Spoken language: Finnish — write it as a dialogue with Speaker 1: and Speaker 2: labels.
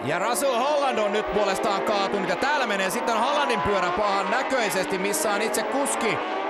Speaker 1: Ja Russell Holland on nyt puolestaan kaatunut ja täällä menee sitten Hollandin pyörä pahan näköisesti, missä on itse kuski